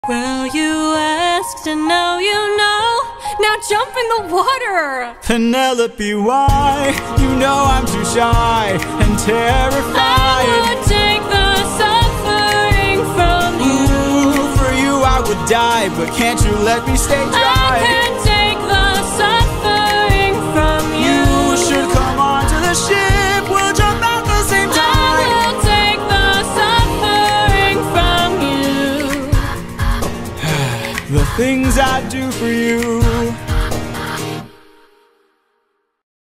Well, you asked and now you know. Now jump in the water. Penelope, why? You know I'm too shy and terrified. I would take the suffering from you. Ooh, for you I would die, but can't you let me stay dry? I can take the suffering from you. You should come on to the ship. We'll jump out the same time. I will take the suffering from you. The things I do for you.